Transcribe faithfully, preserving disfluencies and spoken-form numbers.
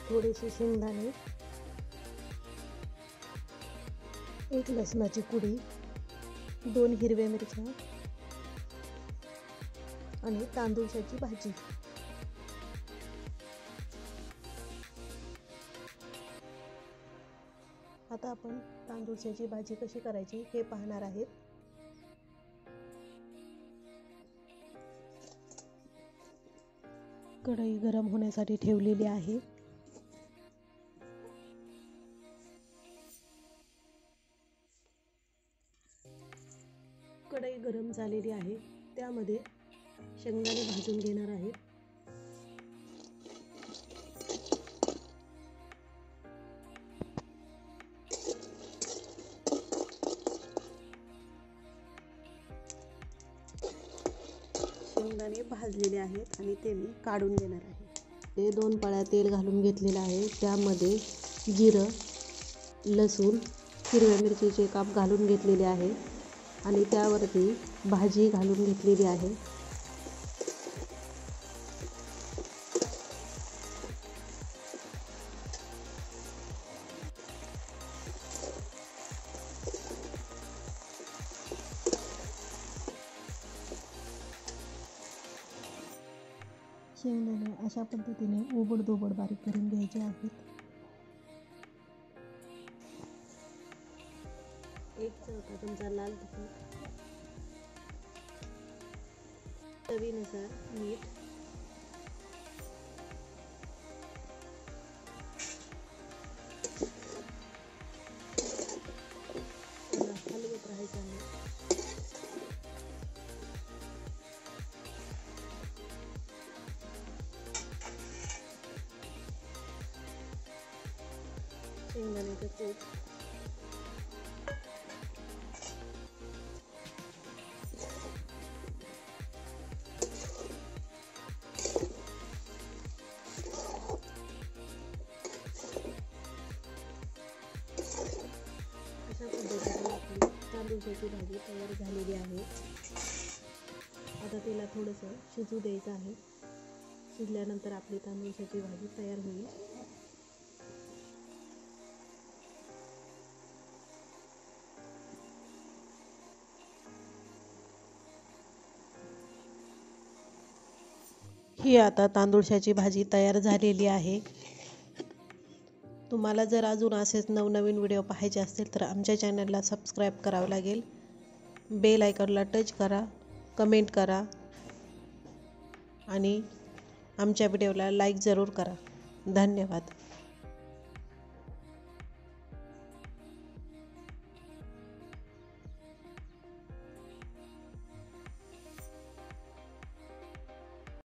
थोडेसे शेंगदाणे, एक लसणाची कुडी, दोन हिरव्या मिरच्या आणि तांदूळाची भाजी। आता आपण तांदूळाची भाजी कशी करायची हे पाहणार आहेत। कढई गरम होण्यासाठी ठेवलेली आहे। कढई गरम झालेली आहे, त्यामध्ये शेंगदाणे भाजून घेणार आहे। शेंगदाणे भाजलेले आहेत आणि ते मी काढून घेणार आहे। ते दोन पळ्या तेल घालून घेतलेलं आहे, त्यामध्ये जिरं, लसूण, हिरव्या मिरचीचे काप घालून घेतलेले आहे आणि त्यावरती भाजी घालून घेतलेली आहे। शेंगदाणे अशा पद्धतीने ओबडधोबड बारीक करून घ्यायचे आहेत। एक चमचा चमचा लाल तिखट, चवीनुसार मीठ, हलवत राहायचं आहे। शेंगदाण्याचं कूट, अशा पद्धतीने आपली तांदूळाची भाजी तयार झालेली आहे। आता तिला थोडंसं शिजू द्यायचं आहे। शिजल्यानंतर आपली तांदूळाची भाजी तयार होईल। ही आता तांदूळाची भाजी तयार झालेली आहे। तुम्हाला जर अजून असेच नवनवीन व्हिडिओ पाहायचे असतील तर आमच्या चॅनलला सबस्क्राईब करावं लागेल। बेल आयकॉनला टच करा, कमेंट करा आणि आमच्या व्हिडिओला लाईक जरूर करा। धन्यवाद।